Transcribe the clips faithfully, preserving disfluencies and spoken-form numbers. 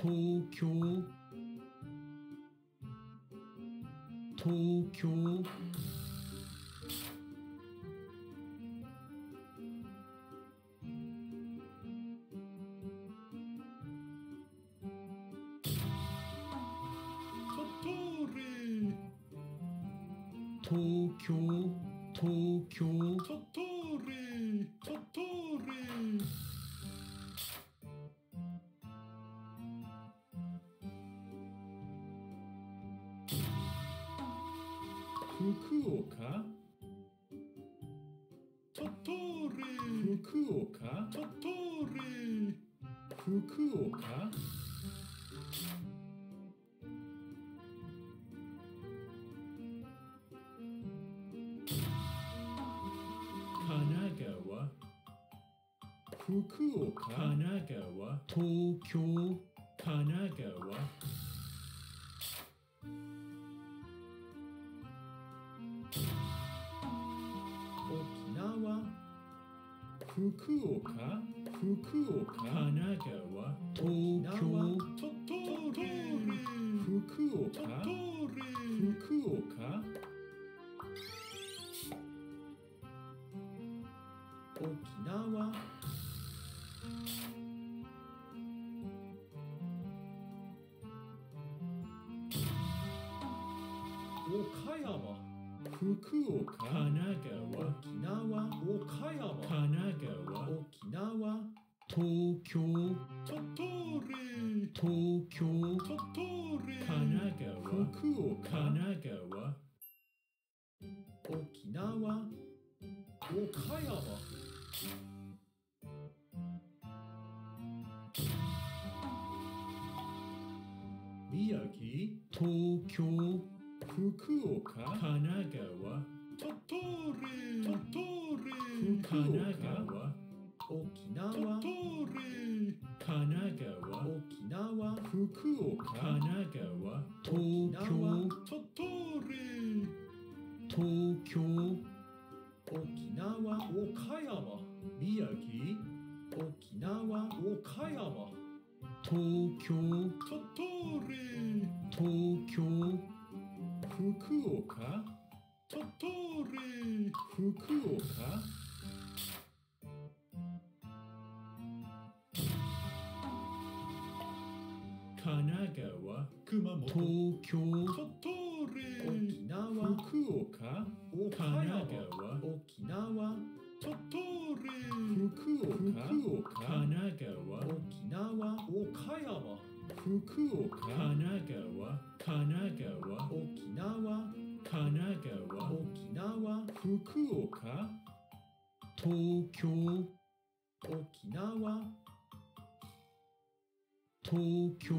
東京東京東京東京鳥取鳥取福岡鳥取福岡鳥取福岡神奈川福岡神奈川東京神奈川沖縄福岡福岡神奈川東京鳥取福岡福岡沖縄岡山福岡神奈川沖縄岡山神奈川沖縄東京鳥取東京鳥取神奈川福岡神奈川沖縄岡山宮城東京福岡神奈川鳥取鳥取神奈川沖縄鳥取神奈川沖縄福岡神奈川東京鳥取東京沖縄岡山宮城沖縄岡山東京鳥取東京福岡鳥取福岡神奈川熊本東京鳥取沖縄福岡神奈川沖縄鳥取福岡福岡神奈川沖縄岡山福岡神奈川神奈川沖縄神奈川沖縄福岡東京沖縄東京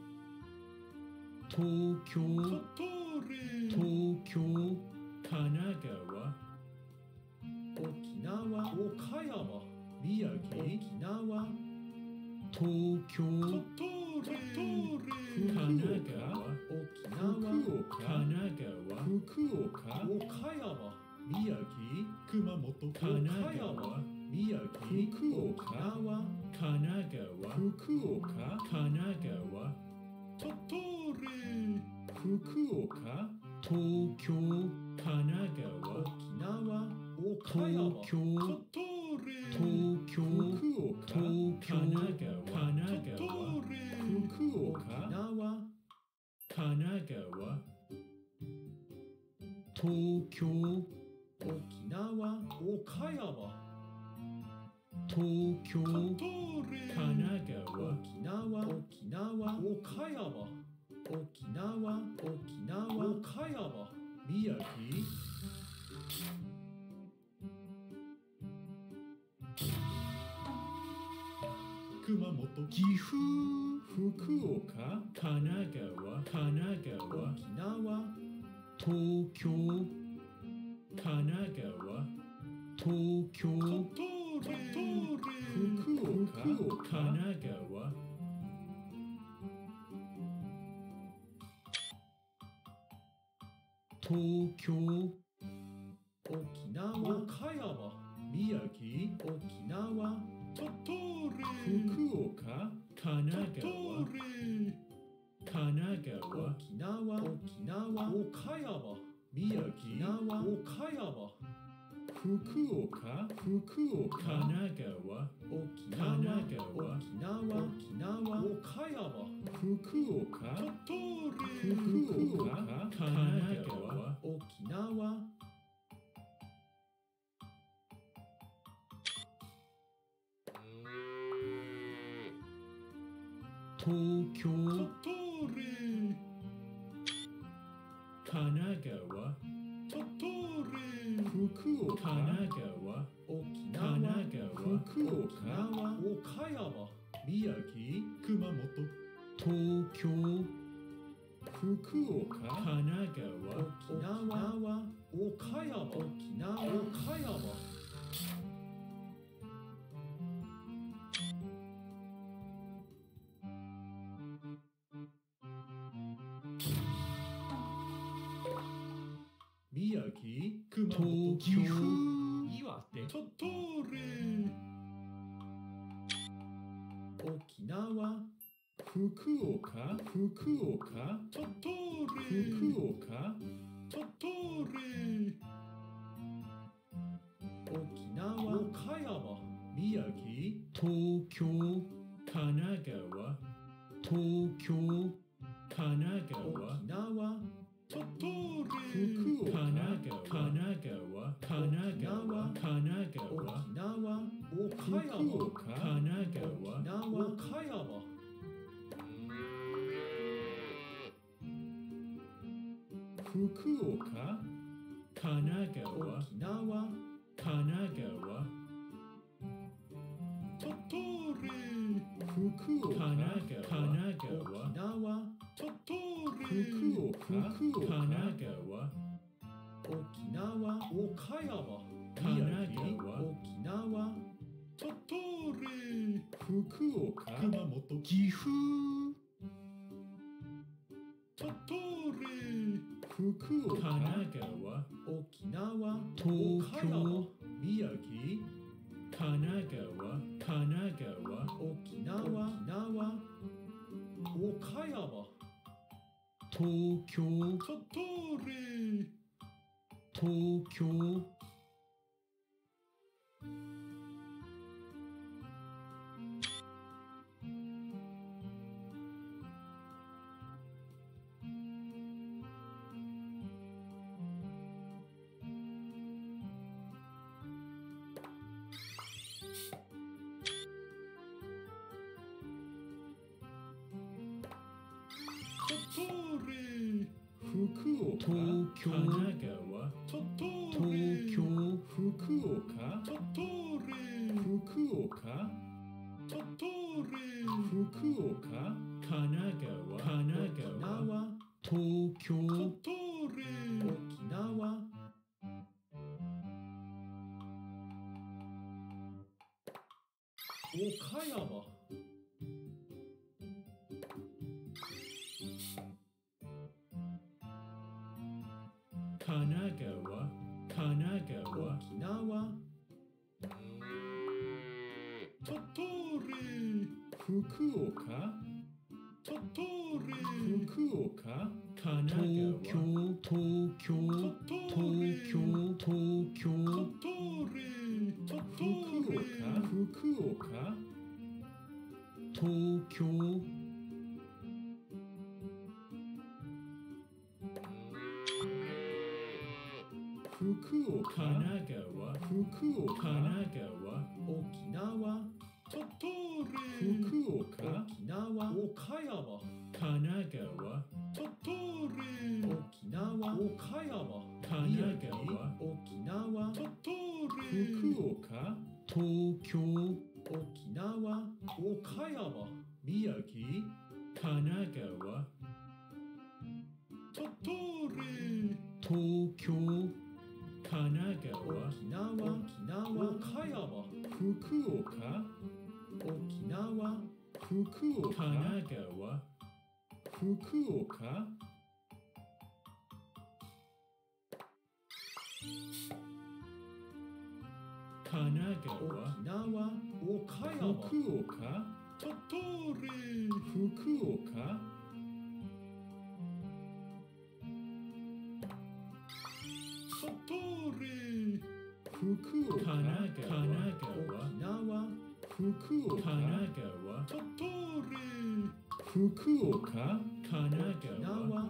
東京鳥取東京神奈川沖縄岡山宮城沖縄東京鳥取神奈川沖縄神奈川福岡岡山宮城熊本神奈川宮城福岡神奈川福岡神奈川鳥取福岡東京神奈川沖縄岡山東京鳥取東京福岡東京神奈川神奈川福岡沖縄神奈川東京沖縄岡山東京神奈川沖縄沖縄岡山沖縄沖縄岡山宮城熊本岐阜福岡神奈川神奈川沖縄東京神奈川東京福岡神奈川東京沖縄岡山宮城沖縄鳥取福岡神奈川福岡、福岡、神奈川、沖縄、神奈川、沖縄、沖縄、岡山、福岡、鳥取、福岡、神奈川、沖縄、 東京鳥取、神奈川、鳥取、福岡、神奈川、沖縄、神奈川、福岡、岡山、宮城、熊本、 東京福岡、神奈川、沖縄、岡山、沖縄、岡山。宮城、熊本、 東京岐阜、岩手、鳥取、沖縄、福岡、福岡、鳥取、福岡、鳥取、沖縄、岡山、宮城、 東京神奈川、 東京神奈川、沖縄、鳥取、福岡、神奈川、神奈川、神奈川、神奈川、沖縄、岡山、神奈川、沖縄、岡山。福岡、神奈川、沖縄、神奈川、鳥取、福岡、神奈川、神奈川、沖縄、鳥取、福岡、神奈川、沖縄、岡山、神奈川、沖縄、鳥取、福岡、熊本、岐阜、鳥取、福岡、神奈川、沖縄、 東岡山、 京宮城、神奈川、神奈川、沖縄、沖縄、岡山、 東京鳥取、 東京鳥取、福岡、 東京神奈川、鳥取、 東京福岡、鳥取、福岡、鳥取、福岡、神奈川、神奈川、 東京鳥取、沖縄、岡山、神奈川、神奈川、沖縄、鳥取、福岡、鳥取、福岡、神奈東京川、 東京東京東京鳥取、鳥取、福岡、 東京福岡、神奈川、福岡、神奈川、沖縄、鳥取、福岡、沖縄、岡山、神奈川、鳥取、沖縄、岡山、神奈川、沖縄、鳥取、福岡、 東京沖縄、岡山、宮城、神奈川、鳥取、 東京神奈川、沖縄、沖縄、岡山、福岡、沖縄、福岡、神奈川、福岡、神奈川、沖縄、岡山、福岡、鳥取、福岡、鳥取、 福岡、神奈川、沖縄、福岡、神奈川、鳥取、福岡、神奈川、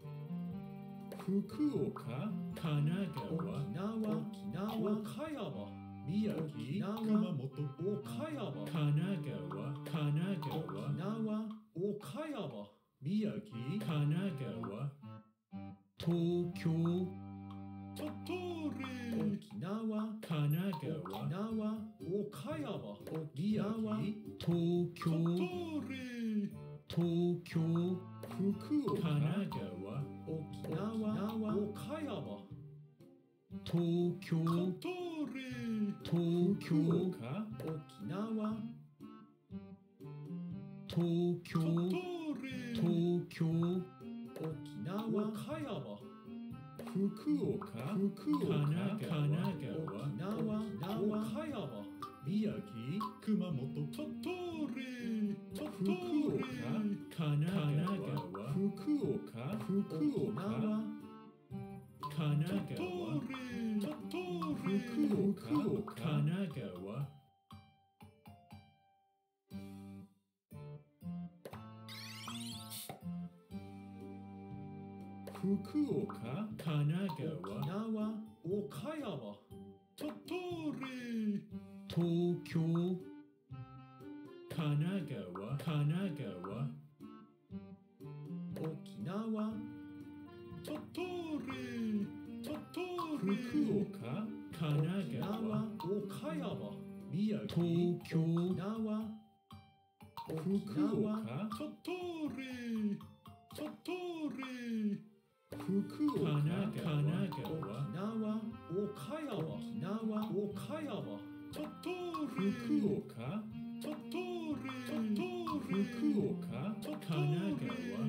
福岡、神奈川、沖縄、岡山、宮城、熊本、岡山、神奈川、神奈川、沖縄、岡山、宮城、神奈川、 東京鳥取、沖縄、神奈川、沖縄、岡山、宮城、 東京鳥取、 東京福岡、神奈川、沖縄、岡山、 東京鳥取、 東京福岡、沖縄、 東京鳥取、 東京沖縄、岡山、福岡、福岡、神奈川、沖縄、岡山、宮城、熊本、鳥取、鳥取、神奈川、福岡、福岡、神奈川、鳥取、福岡、神奈川、福岡、神奈川、沖縄、岡山、鳥取、 東京神奈川、神奈川、沖縄、鳥取、鳥取、福岡、神奈川、岡山、宮城、 東京沖縄、福岡、鳥取、鳥取、福岡、神奈川、沖縄、岡山、沖縄、岡山、鳥取、福岡、鳥取、鳥取、福岡、神奈川、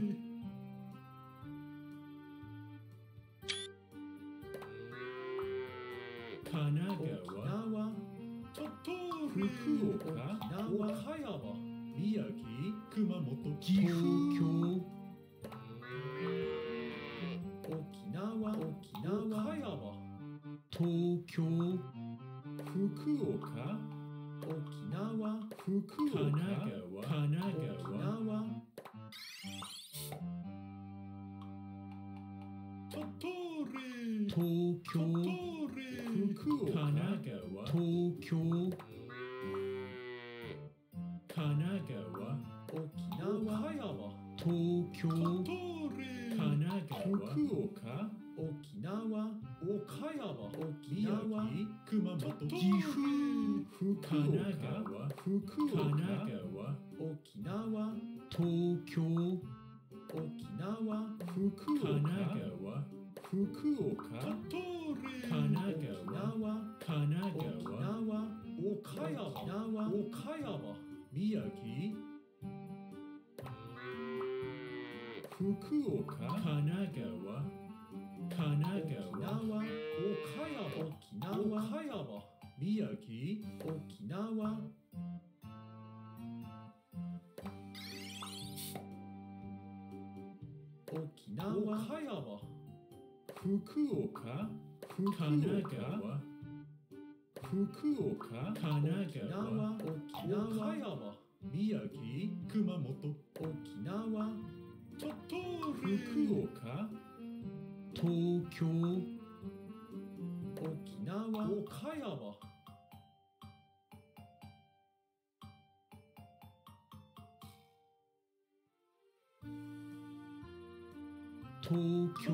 神奈川、鳥取、福岡、岡山、宮城、熊本、岐阜、 東京沖縄、沖縄、岡山、 東京福岡、沖縄、福岡、神奈川、神奈川、鳥取、 東京鳥取、福岡、神奈川、 東京神奈川、沖縄、岡山、 東京鳥取、神奈川、福岡、沖縄、岡山、宮城、熊本、岐阜、神奈川、福岡、神奈川、沖縄、 東京沖縄、福岡、神奈川、福岡、鳥取、神奈川、神奈川、岡山、岡山、宮城、福岡、神奈川、神奈川、岡山、沖縄、岡山、宮城、沖縄、沖縄、岡山、福岡、神奈川、福岡、神奈川、沖縄、岡山、宮城、熊本、沖縄、鳥取、福岡、 東京沖縄、岡山、 東京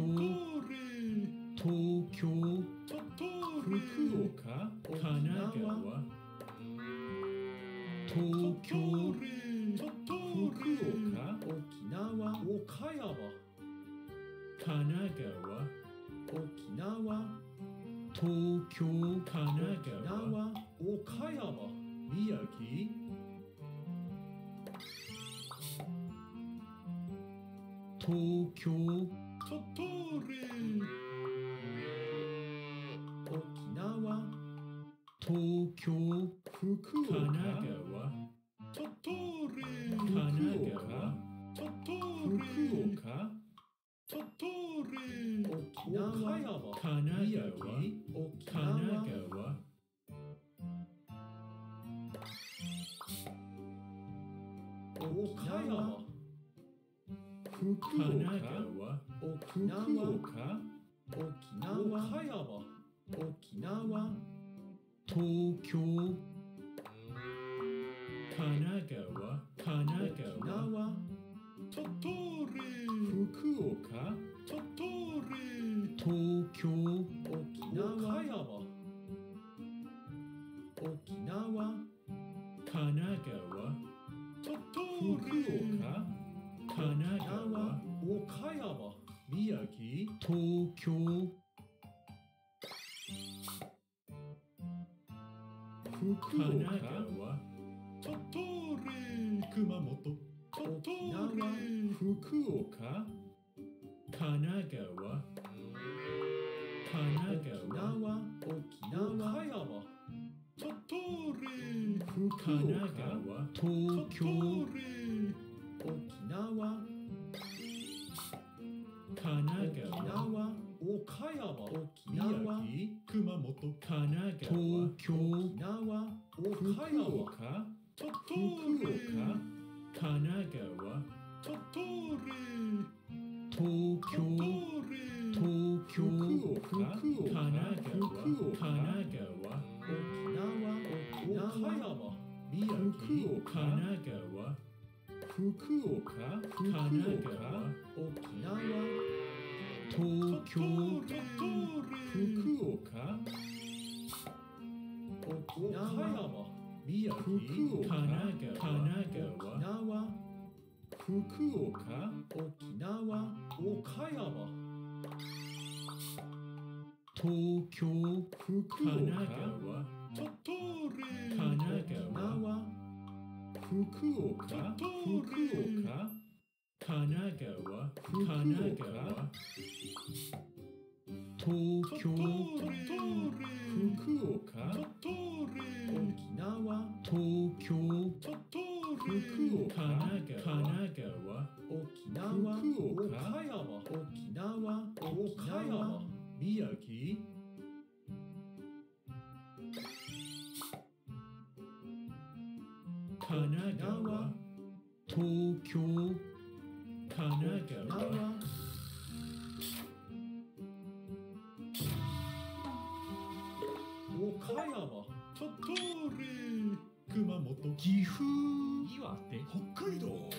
東京鳥取、福岡、神奈川、 東京鳥取、福岡、沖縄、岡山、神奈川、沖縄、 東京神奈川、岡山、宮城、 東京鳥取、沖縄、 東京福岡、神奈川、鳥取、神奈川、鳥取、福岡、鳥取、沖縄、神奈川、神奈川、 福岡、神奈川、沖縄、福岡、沖縄、岡山、沖縄、 東京、 神奈川、神奈川、鳥取、福岡、鳥取、 東京、 沖縄、岡山、沖縄、神奈川、鳥取、福岡、神奈川、岡山、宮城、 東京、 福岡、神奈川、鳥取、熊本、鳥取、福岡、神奈川、神奈川、沖縄、岡山、鳥取、福岡、神奈川、 東京、 沖縄、神奈川、岡山、沖縄、熊本、神奈川、 東京、 沖縄、岡山、鳥取、神奈川、鳥取、 東京、東京、 福岡、神奈川、神奈川、沖縄、岡山、宮城、神奈川、福岡、神奈川、沖縄、 東京、 福岡、沖縄、宮城、神奈川、沖縄、福岡、沖縄、岡山、 東京、 神奈川、鳥取、神奈川、福岡、福岡、神奈川、神奈川、 東京、 福岡、沖縄、 東京、 福岡、神奈川、沖縄、岡山、沖縄、岡山、宮城、神奈川、 東京、 神奈川、岡山、鳥取、熊本、 岐阜、 岩手、北海道。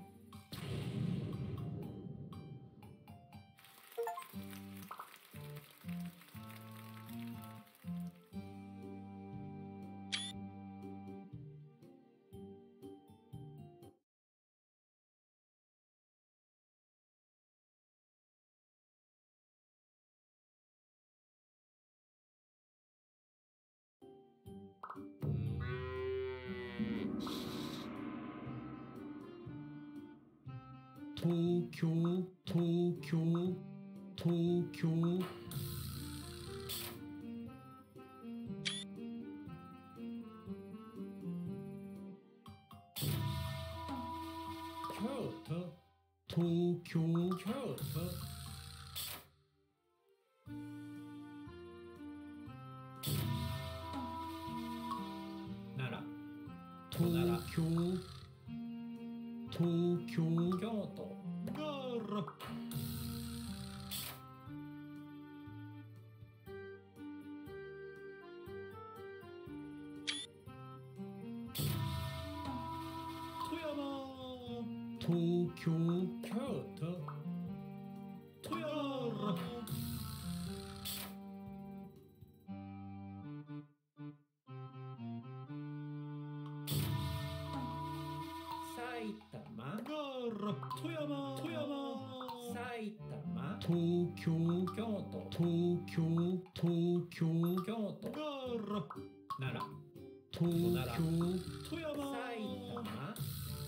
東京、東京、東京、 京都、 東京、 京都、奈良、 東京、東京、 京都、奈良、富山、 東京、 京都、富山、埼玉、奈良、富山、富山、埼玉、 東京、 京都、 東京、東京、 京都、奈良、奈良、 東京、 富山、埼玉、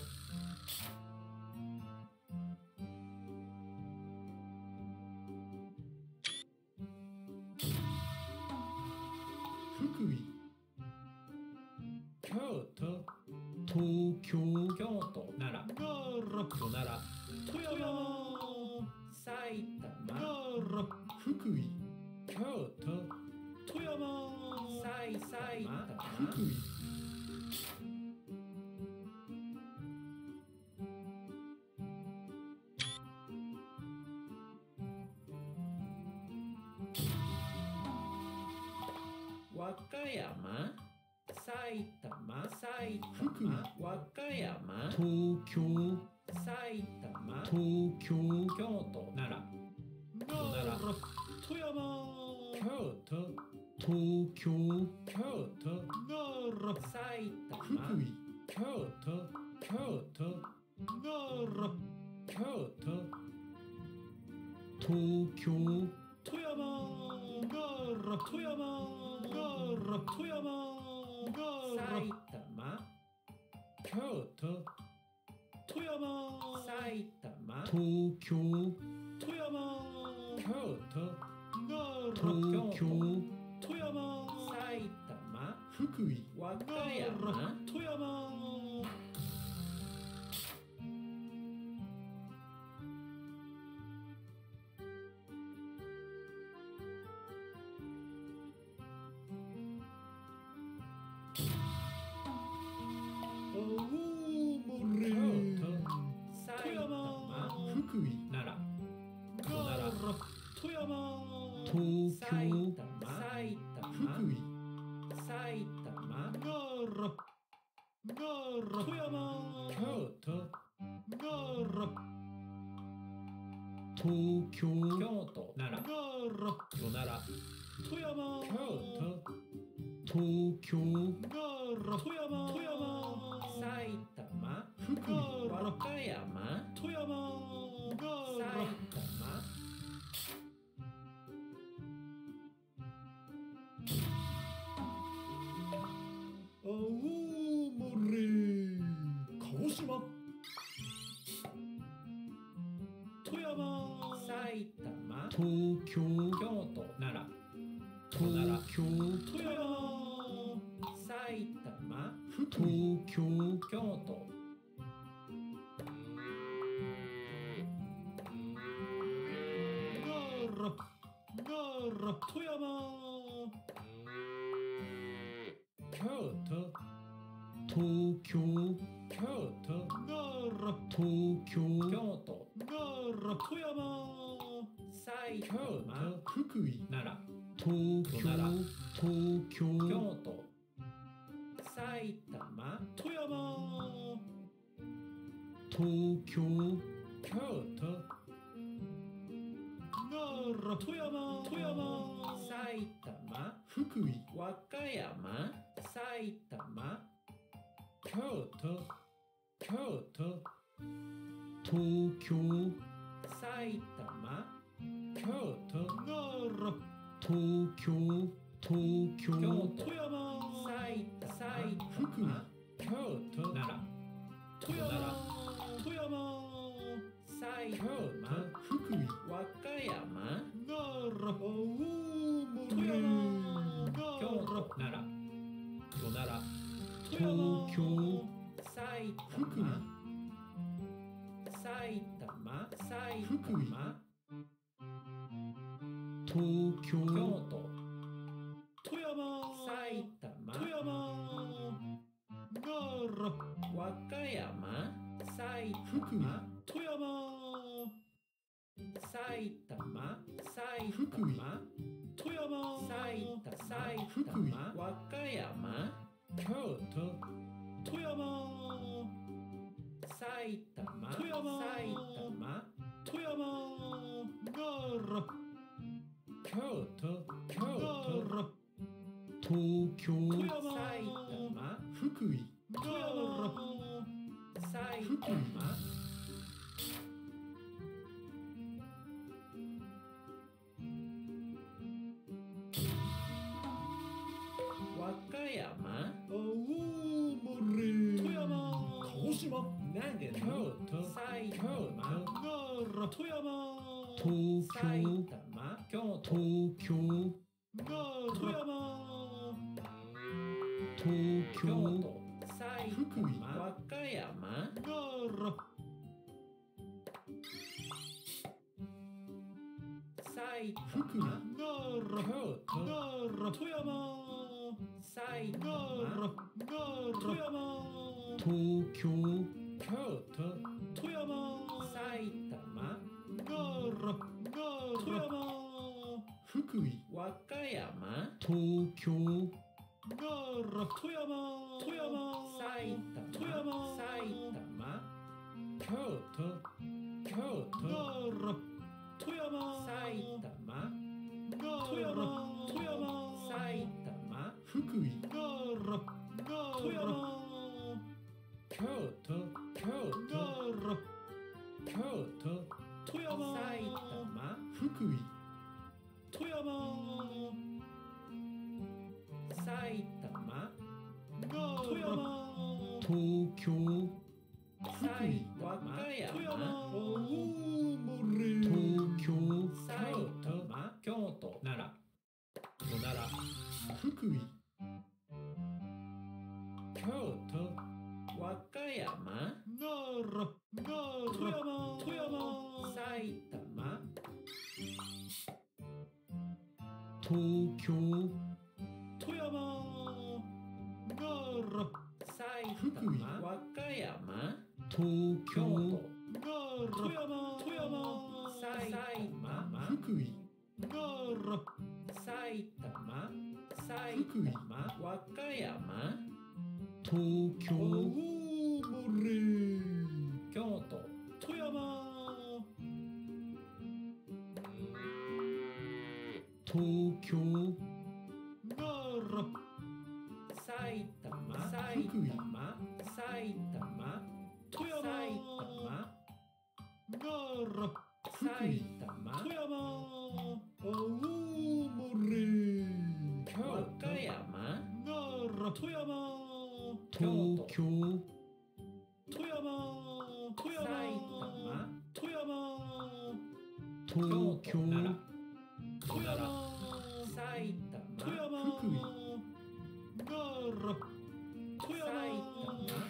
福井、京都、 東京、 京都、奈良、奈良、奈良、富山、埼玉、奈良、福井、京都、富山、埼埼玉、福井、 岡山、埼玉、埼福井玉、和歌山、 東京埼玉、 東京京都、奈良、 奈良富山京都、 東京京都、 奈良埼玉、 福井京都、京都、 奈良京都、 東京富山奈良富山奈良富山奈埼良玉、京都、 富山埼玉、 東京富山京都、 奈良東京富山埼玉、 福井和歌奈良山、 富山青森京都、 富埼山玉、 福井奈良、 奈良富山東埼京玉、埼玉、 福井埼玉、 奈良奈良富山京都、 奈良東京京都、奈良、 奈良奈良、 富山京都、 東京奈良富山富山埼玉、 福井和歌山、 富山奈埼良玉、 青森鹿児島富山埼玉、 東京京都、奈良、 東京富山埼玉、 福井東京京都、 奈良奈良富山京都、 東京京都、 奈良東京京都、 奈良富山埼玉、 福井奈良、 東京東京京都、埼玉、 富山東京京都、 奈良富山富山埼玉、 福井和歌山、埼玉、京都、京都、 東京埼玉、京都、 奈良東京東京京都、 富山埼玉、埼福井玉、京都、奈良、 富山富山埼玉、 福井和歌山、 奈良青森富山、 奈京良都、奈良、奈良、 東京埼福井玉、埼玉、埼福井玉、 東京京都、 富山埼玉、 富山奈良和歌山、埼福井玉、 富山埼玉、埼福井玉、 富山埼玉、埼福井玉、和歌山、京都、 富山埼玉、 富山埼玉、 富山奈良京都、京奈都、 良東京富山埼玉、 福井奈良埼福井玉、和歌山、 青森富山鹿児島長野、京都、埼玉、 奈良富山東埼京玉、京都、 東京奈良東京京都、埼福井玉、和歌山、 奈良埼福井玉、 奈良京都、 奈良富山埼奈玉、 良奈良富山東京京都、 富山埼玉、 奈良奈良富山福井和歌山、 東京富山富山埼玉富山埼玉京都京都奈良富山埼玉富山富山埼玉福井奈良富山京都京都奈良京都富山埼玉福井富山埼玉富山東京埼玉和歌富山山青森東京埼玉京都奈良奈良福井京都和歌山奈良奈良富山富山埼玉東京富山奈良埼福井玉和歌山東京京都奈良富山富山埼玉福井奈良埼玉埼福井玉和歌山東京青森京都富山東京奈良埼玉埼福井玉埼玉富山埼玉奈良福埼井玉富山青森和歌山奈良富山東京富山富山埼玉富山東京奈良富山埼富玉山福井奈良富山埼玉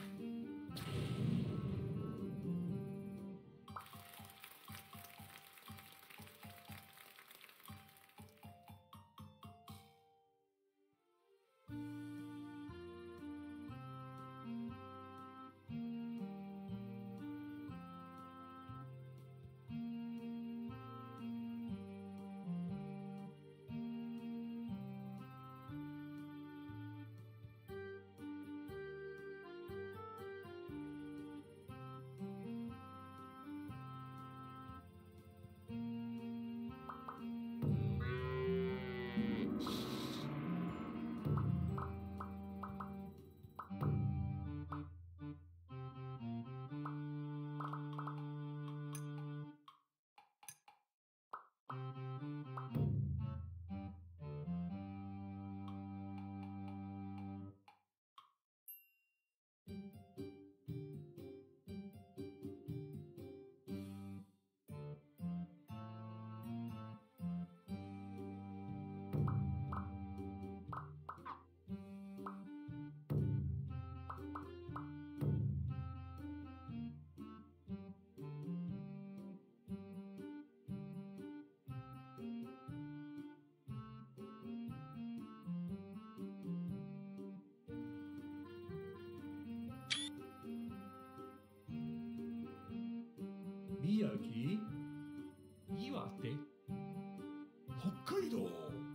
宮城岩手北海道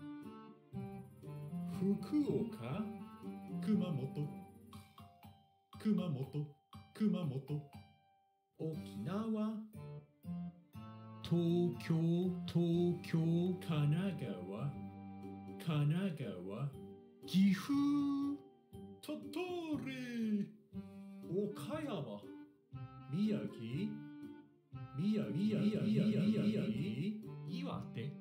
福岡熊本熊本熊本沖縄東京東京神奈川神奈川岐阜鳥取岡山宮城宮城宮城宮城岩手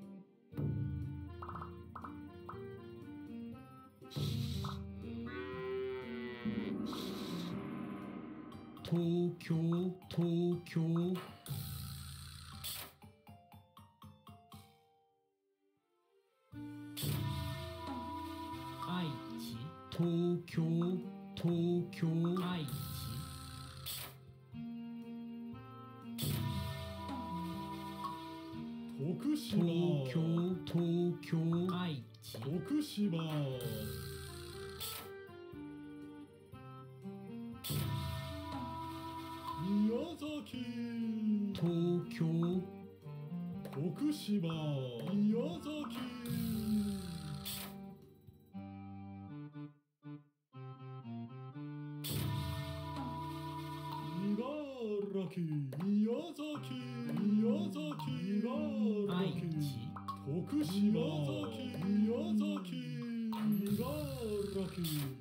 東京東京愛知東京東京愛知徳島東京東京愛知徳島宮崎東京徳島宮崎崎宮崎宮崎茨愛城知徳島宮崎宮崎茨城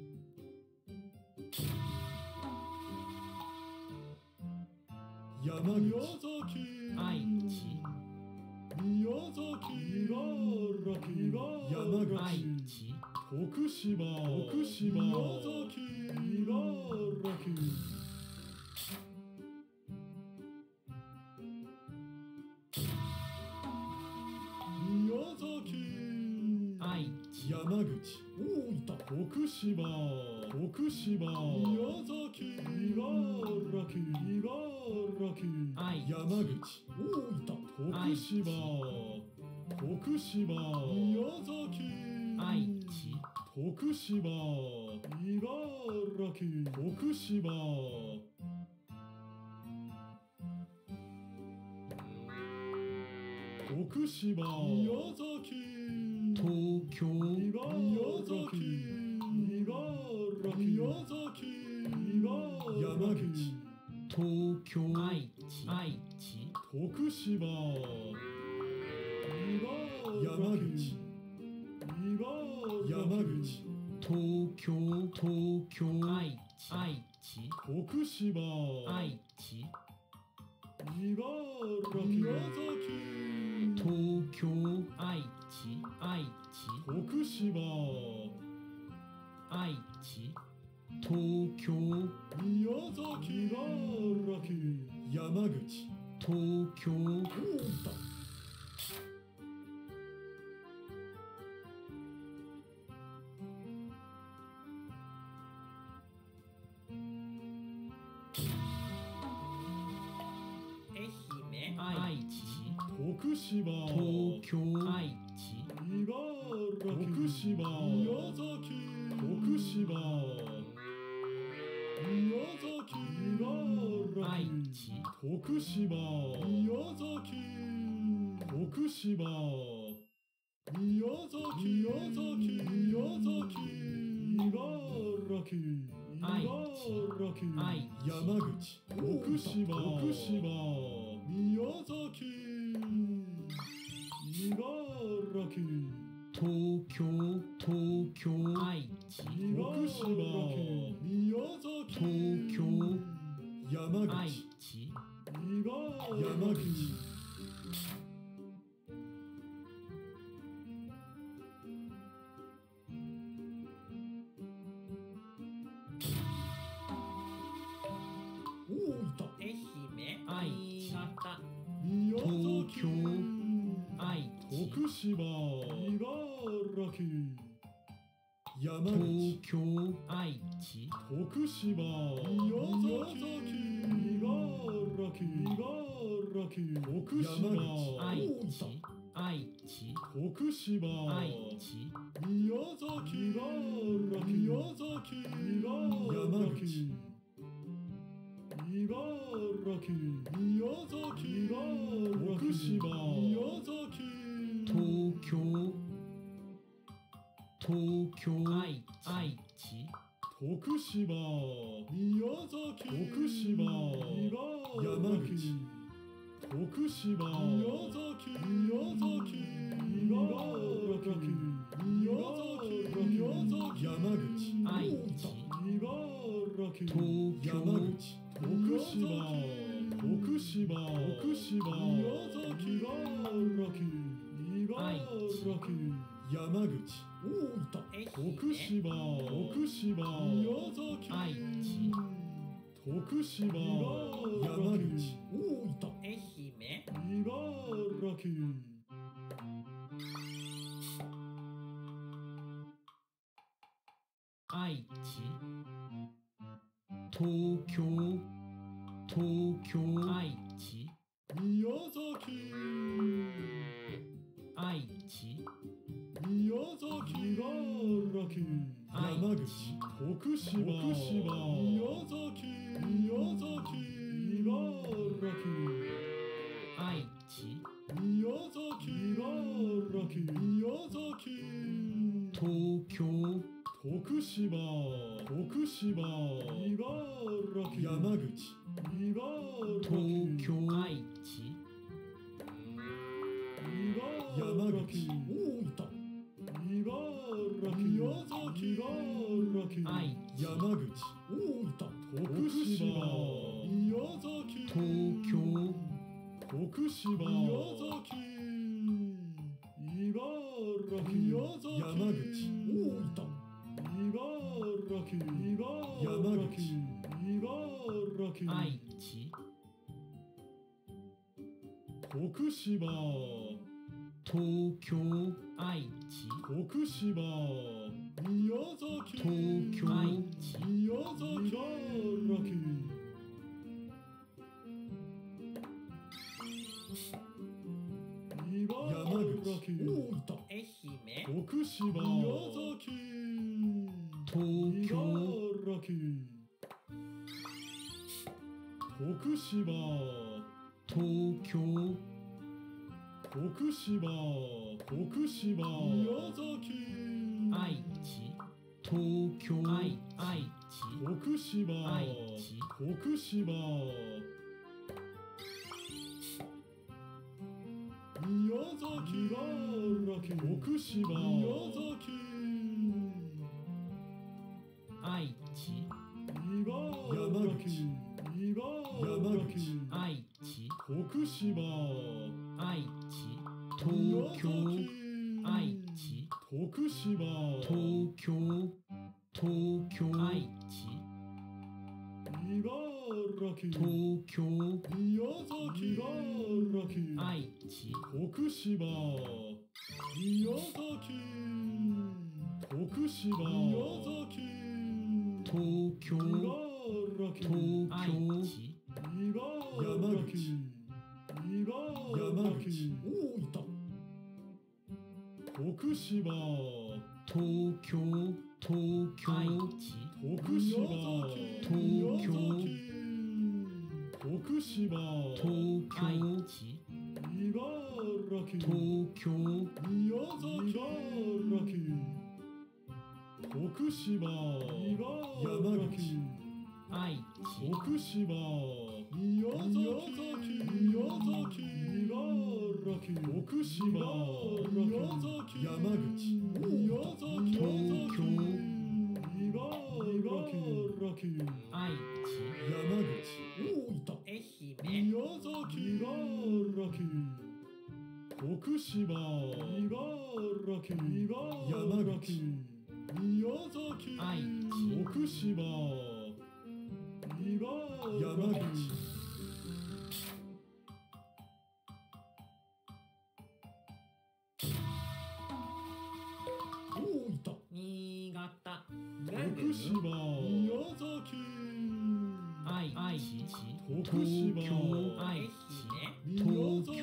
山口宮崎愛知宮崎茨城山口愛知徳島徳島宮崎茨城宮崎愛知山口大分徳島徳島宮崎茨城茨城愛知山口大分徳島徳島宮崎愛知徳島茨城徳島徳島宮崎東京宮崎茨城宮崎山口東京愛知愛知徳島山口山口東京東京愛知愛知徳島愛知茨城宮崎東京愛知愛知徳島愛知東京宮崎茨城山口東京大分愛知徳島東京愛知茨城徳島宮崎徳島宮崎茨愛城知徳島宮崎徳島宮崎宮崎宮崎茨城愛茨城愛知山口徳島徳島宮崎茨城東京東京愛知徳島宮崎東京山愛口知山口愛知宮東崎京愛知徳島茨城山口東京愛知徳島宮崎茨城茨城徳島愛知愛知徳島愛知宮崎茨城宮崎山口茨城宮崎徳島宮崎東京東京愛愛知徳島宮崎徳島山口徳島宮崎宮崎茨城宮崎宮崎山口愛知茨城東京山口徳島徳島徳島宮崎茨城愛茨城山口大分徳島徳島宮崎愛知徳島山口大分愛媛茨城愛知東京東京愛知宮崎愛知宮崎茨城山口徳島徳島宮崎宮崎茨城愛知宮崎茨城宮崎東京徳島徳島、茨城、山口、茨城、 東京、 愛知、 山口、大分、茨城、宮崎、茨城、 愛知、 山口、大分、徳島、宮崎、 東京、 徳島、宮崎、茨城、宮崎、山口、大分、茨城、山口、茨城、 愛知、 徳島、 東京、 愛知、 徳島、宮崎、 東京、 愛知、 宮崎、茨城、山口、大分、 愛媛、 徳島、宮崎、 東京、 茨城、徳島、 東京、 徳島、徳島、宮崎、 愛知、 東京、 愛愛知、 徳島、 愛知、 徳島、宮崎、茨城、徳島、宮崎、 愛知、 山口、山口、 愛知、 徳島、 愛知、 東京、 愛知、 徳島、 東京、東京、 愛知、 茨城、 東京、 宮崎、茨城、 愛知、 徳島、宮崎、徳島、宮崎、 東京、 茨城、 東愛京、 知、 山口、山口、大分、徳島、 東京、東京、 愛知、 徳島、 東京、 徳島、 東愛京、 知、 茨城、 東京、 宮崎、茨城、徳島、山口、 愛知、 徳島、宮崎、宮崎、茨城、徳島、宮崎、山口、宮崎、 東京、 茨城、 愛知、 山口、大分、 愛媛、 宮崎、茨城、徳島、茨城、山口、宮崎、 愛知、 徳島、山口、大分、 新潟、 徳島、宮崎、 愛愛知、 徳島、 愛媛、 宮崎、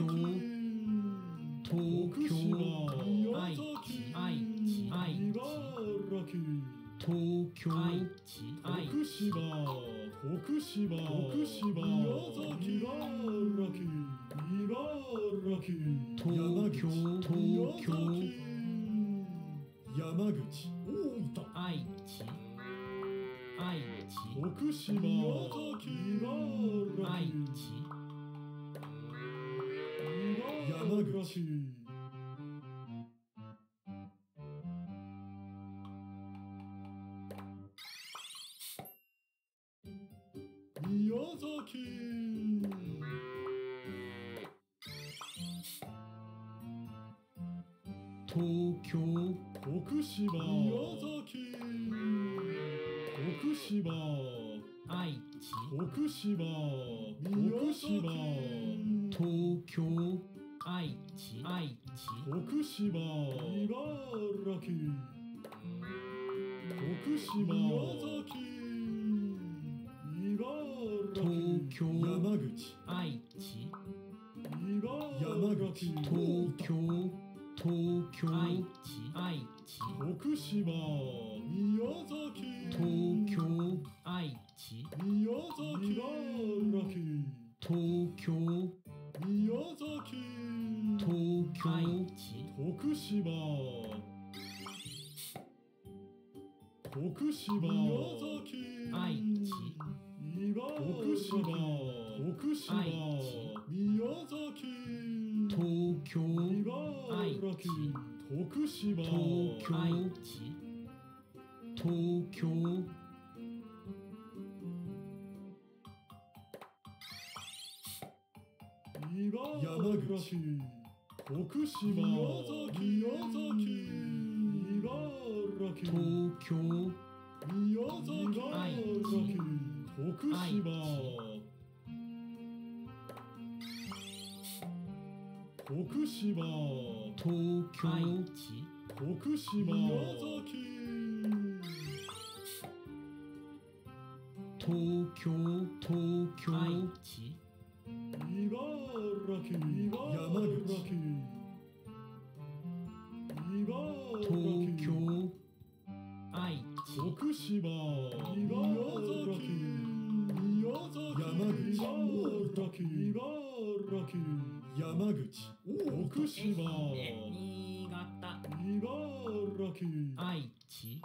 東京、 徳島、宮愛崎、 知、愛知、愛知、 茨城、 東京、 愛知、愛徳島、徳島、徳島、宮崎、茨城、茨城、 東京、東京、 山口、大分、 愛知、愛知、 徳島、宮崎、茨愛城、 知、 山口、宮崎、 東京、 徳島、宮崎、徳島、 愛知、 徳島、宮崎、 東京、 愛知、愛知、 徳島、茨城、徳島、宮崎、茨東京、 城、山口、 愛知、 山口、 東京、東京、 愛知、愛知、 徳島、宮崎、 東京、 愛知、 宮崎、茨城、 東京、 宮崎、 東京、 愛知、 徳島、 徳島、宮崎、 愛知、 茨城、徳島、宮崎、 東京、 茨城、徳島、 東京、 愛知、 東京、 山口、徳島、宮崎、宮崎、茨城、 東京、 宮崎、 愛知、 徳島、徳島、 東京、 愛知、 徳島、宮崎、 東京、東京、 愛知、 茨城、山口、茨東城、 京、 愛知、 徳島、宮崎、宮崎、山口、大分、茨城、山口、徳島、 新潟、 茨城、 愛知、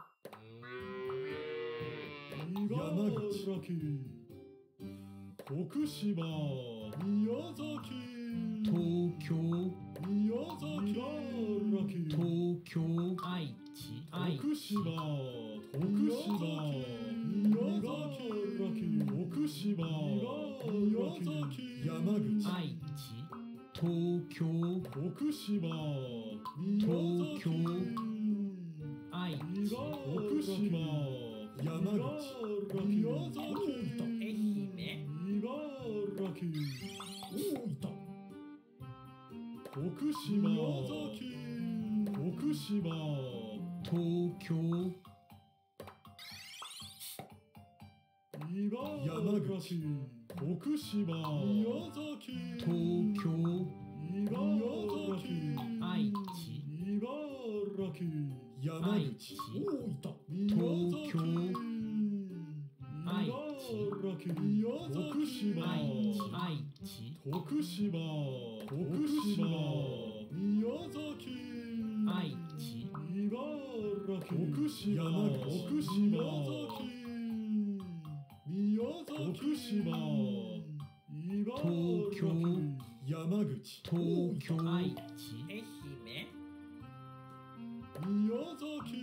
山口、徳島、宮崎、 東京、 宮崎、 東京、 愛知、愛徳知、 島、徳島、宮崎、徳島、宮崎、山口、 愛知、 東京、 徳島、 東京、 愛知、 徳島、山口、宮崎、 愛媛、 茨城、大分、徳島、宮崎、徳島、 東京、 山口、徳島、宮崎、 東京、 茨城、 愛知、 茨城、山愛口、 知、 大分、 東京、 愛茨知、 城、徳島、 愛知、愛知、 徳島、徳島、宮崎、 愛知、 茨城、徳島、徳島、宮崎、宮崎、徳島、 東京、 山口、 東京、 愛知、愛媛、 宮崎、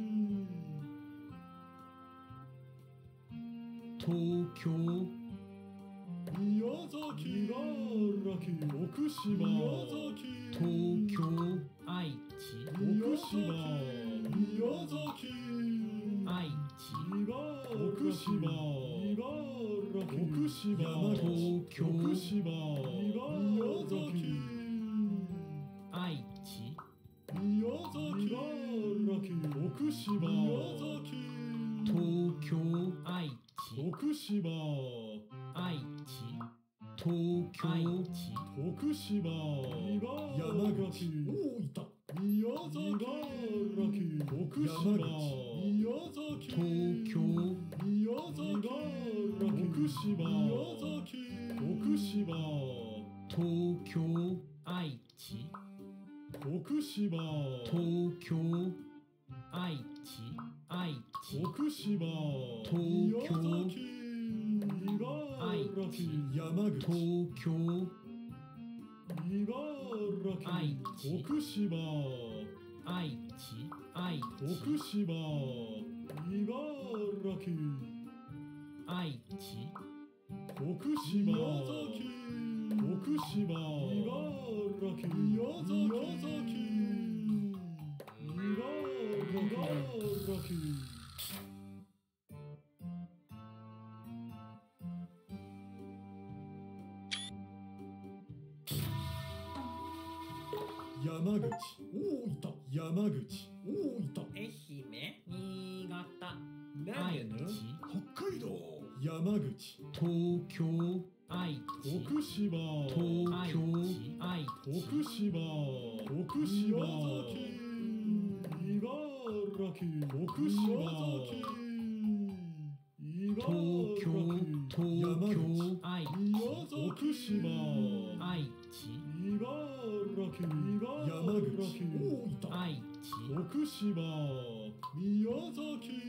東京、 宮崎、茨城、徳島、宮崎、 東京、 愛知、 徳島、宮崎、 愛知、 徳島、徳島、 東京、 徳島、宮崎、 愛知、 宮崎、徳島、宮崎、 東京、 愛知、 徳島、 愛知、 東京、 愛知、 徳島、山口、大分、宮崎、徳島、宮崎、 東京、 宮崎、徳島、宮崎、徳島、 東京、 愛知、 徳島、 東京、 愛知、愛知、 徳島、 東京、 茨城、山口、 東京、 茨愛城、 知、 徳島、 愛知、愛知、 徳島、茨城、 愛知、 徳島、宮崎、徳島、茨城、宮崎、茨城。山口、大分、山口、大分、 愛媛、新潟、 愛愛知、 北海道、山口、 東京、 愛知、 徳島、 愛東京、 知、愛知、 徳島、徳島、茨城、徳島、 東京、東京、 愛知、 徳島、 愛知茨城、山口、大分、 愛知徳島、宮崎、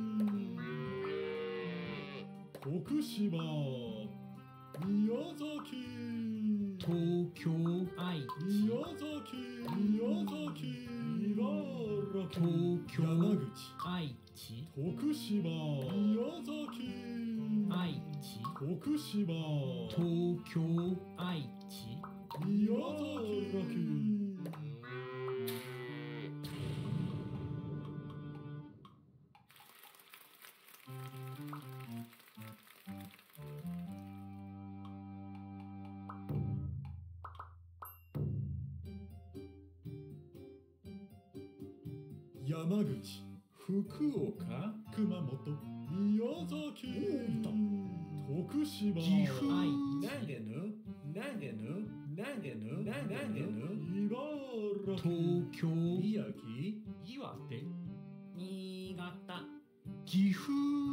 徳島、宮崎、 東京愛知宮崎、宮崎、茨城、 東京山口、 愛知徳島、宮崎、 愛知徳島、 東京愛知宮崎。山口、福岡、熊本、宮崎、大分、徳島、 岐阜長野、長野、長野、長野、茨城、 東京宮城、 岩手、新潟、 岐阜